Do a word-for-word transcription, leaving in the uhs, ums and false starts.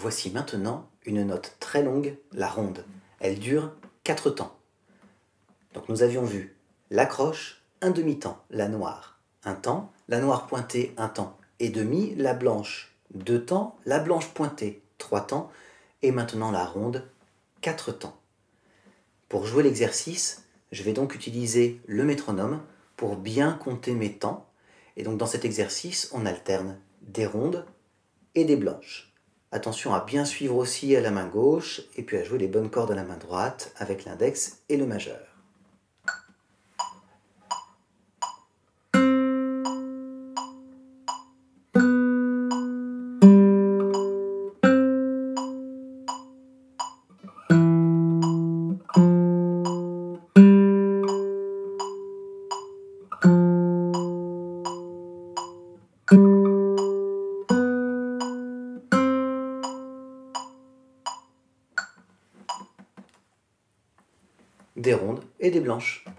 Voici maintenant une note très longue, la ronde. Elle dure quatre temps. Donc nous avions vu l'accroche, un demi-temps, la noire, un temps, la noire pointée, un temps et demi, la blanche, deux temps, la blanche pointée, trois temps, et maintenant la ronde, quatre temps. Pour jouer l'exercice, je vais donc utiliser le métronome pour bien compter mes temps. Et donc dans cet exercice, on alterne des rondes et des blanches. Attention à bien suivre aussi à la main gauche et puis à jouer les bonnes cordes à la main droite avec l'index et le majeur. Des rondes et des blanches.